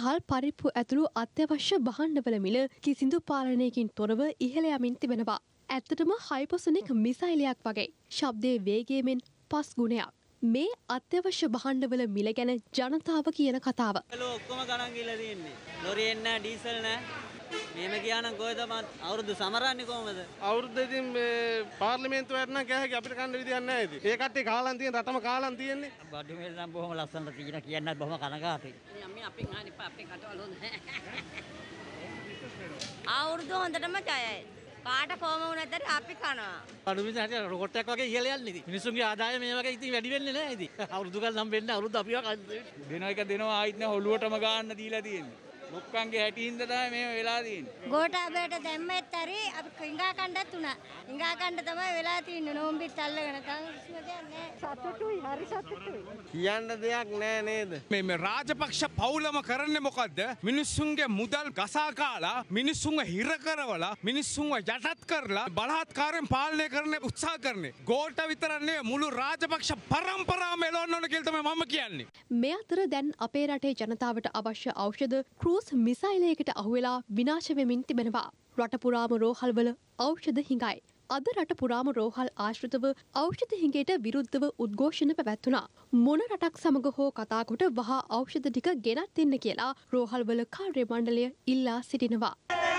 හාල් පරිප්පු ඇතුළු අත්‍යවශ්‍ය භාණ්ඩවල මිල කිසිදු පාලනයකින් තොරව ඉහළ යමින් තිබෙනවා. ඇත්තටම හයිපර්සොනික් මිසයිලයක් වගේ ශබ්දයේ වේගයෙන් 5 ගුණයක්. මේ අත්‍යවශ්‍ය භාණ්ඩවල මිල ගැන ජනතාව කියන කතාව. ඔක්කොම ගණන් ගිහලා තියෙන්නේ. ලොරි එන්නේ නැහැ, ඩීසල් නැහැ. මේම කියනනම් කොහෙද අවුරුදු සමරන්නේ කොහමද? අවුරුද්ද ඉතින් මේ පාර්ලිමේන්තුවට නම් කෑහකි අපිට කන්න විදියක් නැහැ ඉතින්. ඒ කට්ටිය කාලන් තියෙන රටම කාලන් තියෙන්නේ. බඩු මිල නම් බොහොම ලස්සනට තියෙන කියන්නත් බොහොම කනගාටුයි. අපි අපෙන් අහන්න එපා අපේ කටවල හොඳ නැහැ. අවුරුදු හොඳටම ජයයි. කාට කොහම වුණත් අපි කනවා. බඩු මිල හැටි රොකට් එකක් වගේ ඉහළ යන්නේ ඉතින්. මිනිස්සුන්ගේ ආදායම මේ වගේ ඉතින් වැඩි වෙන්නේ නැහැ ඉතින්. අවුරුදු කල් නම් වෙන්නේ අවුරුදු අපිව දෙන එක දෙනවා ආයිත් නෑ ඔළුවටම ගන්න දීලා තියෙන්නේ. ලොක්කන්ගේ හැටින්ද තමයි මේව වෙලා තියෙන්නේ. ගෝඨාභයට දැම්මෙත් හරි අපි ඉංගා කණ්ඩත් උනා. ඉංගා කණ්ඩ තමයි වෙලා තියෙන්නේ. නෝම්බිත් අල්ලගෙන සතුටුයි හරි සතුටුයි. කියන්න දෙයක් නෑ නේද? මේ රාජපක්ෂ පවුලම කරන්නේ මොකද්ද? මිනිස්සුන්ගේ මුදල් ගසා කාලා, මිනිස්සුන්ව හිර කරවලා, මිනිස්සුන්ව යටත් කරලා බලහත්කාරයෙන් පාලනය කරන්න උත්සාහ කරන්නේ. ගෝඨ විතරක් නෙවෙයි මුළු රාජපක්ෂ පරම්පරාවම එළවන්න ඕන කියලා තමයි මම කියන්නේ. මේ අතර දැන් අපේ රටේ ජනතාවට අවශ්‍ය ඖෂධ ක්‍රූස් මිසයිලයකට අහුවෙලා විනාශ වෙමින් තිබෙනවා. රට පුරාම රෝහල්වල ඖෂධ හිඟයි. අද රට පුරාම රෝහල් ආශ්‍රිතව ඖෂධ හිඟයට විරුද්ධව උද්ඝෝෂණ පැවැත්වුණා. මොන රටක් සමග හෝ කතා කොට වහා ඖෂධ ටික ගෙනත් දෙන්න කියලා රෝහල්වල කාර්ය මණ්ඩලය ඉල්ලා සිටිනවා.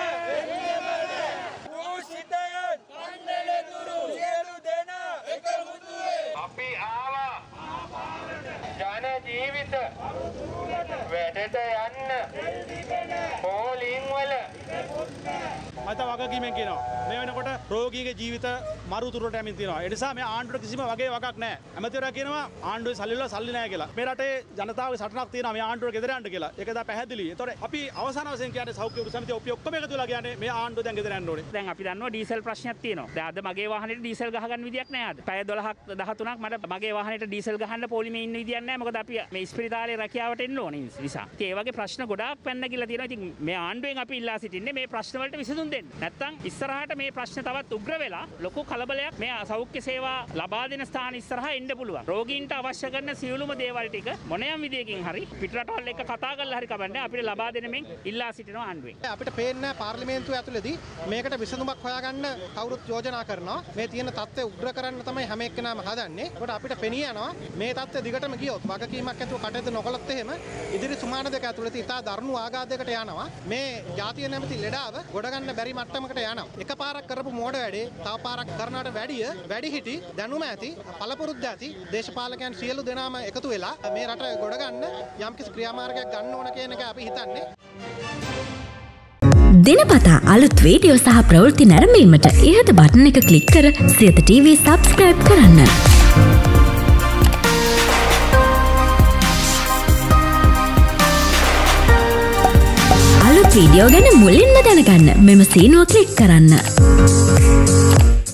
අපි ආවා ජන ජීවිත වැඩට යන්න පොලින් වල මත වගකීමෙන් කියනවා මේ වෙනකොට රෝගීගේ ජීවිත මරුතුරට යමින් තියෙනවා. ඒ නිසා මේ ආණ්ඩුවට කිසිම වගේ වගක් නැහැ. ඇමතිවරයා කියනවා ආණ්ඩුවේ සල්ලි වල සල්ලි නැහැ කියලා. මේ රටේ ජනතාවගේ සටනක් තියෙනවා මේ ආණ්ඩුවට ගෙදර යන්න කියලා. ඒක දා පැහැදිලි. ඒතකොට අපි අවසාන වශයෙන් කියන්නේ සෞඛ්‍ය සමිතිය ඔක්කොම එකතු වෙලා කියන්නේ මේ ආණ්ඩුව දැන් ගෙදර යන්න ඕනේ. දැන් අපි දන්නවා ඩීසල් ප්‍රශ්නයක් තියෙනවා. දැන් අද මගේ වාහනේට ඩීසල් ගහගන්න විදියක් නැහැ අද. පැය 12ක් 13ක් මට මගේ වාහනේට ඩීසල් ගහන්න පොලිමේ ඉන්න විදියක් නැහැ. මොකද අපි මේ ස්පිරිතාලේ රැකියාවට එන්න ඕනේ නිසා. ඒ වගේ ප්‍රශ්න ගොඩාක් පැන්න කියලා තියෙනවා. ඉතින් මේ ආණ්ඩුවෙන් අපි ඉල්ලා සිටින්නේ මේ ප්‍රශ්න වලට විසඳුම් දෙන්න. නැත්තම් ඉස්සරහට මේ ප්‍රශ්න තවත් උග්‍ර වෙලා ලොකු කලබලයක් මේ සෞඛ්‍ය සේවා ලබා දෙන ස්ථාන ඉස්සරහා එන්න පුළුවන්. රෝගීන්ට අවශ්‍ය කරන සියලුම දේවල් ටික මොනියම් විදියකින් හරි පිටරටවල් එක්ක කතා කරලා හරි කවන්නේ අපිට ලබා දෙන මෙන් ඉල්ලා සිටිනවා ආණ්ඩුවෙන්. අපිට පේන්නේ පාර්ලිමේන්තුව ඇතුළේදී මේකට විසඳුමක් හොයාගන්න කවුරුත් යෝජනා කරනවා. මේ තියෙන තත්ත්වය උග්‍ර කරන්න තමයි හැම එක්කෙනාම හදන්නේ. ඒකට අපිට පෙනී යනවා මේ තත්ත්වය දිගටම ගියොත් වගකීමක් ඇතුව කටයුතු නොකළොත් එහෙම ඉදිරි සුමාන දෙක ඇතුළත ඉතා දරුණු ආඝාතයකට යනවා. මේ ජාතිය නැමැති ලෙඩාව ගොඩ ගන්න බැරි මට්ටමකට යනවා. එකපාරක් කරපු මෝඩ වැඩේ තව පාරක් කරනවට වැඩි හිටි දැනුම ඇති පළපුරුද්ද ඇති දේශපාලකයන් සියලු දෙනාම එකතු වෙලා මේ රට ගොඩ ගන්න යම්කිසි ක්‍රියාමාර්ගයක් ගන්න ඕන කියන එක අපි හිතන්නේ. දිනපතා අලුත් වීඩියෝ සහ ප්‍රවෘත්ති නැරඹීමට ඉහත බටන් එක ක්ලික් කර සියත TV subscribe කරන්න. අලුත් වීඩියෝ ගැන මුලින්ම දැනගන්න මෙම සීනුව ක්ලික් කරන්න.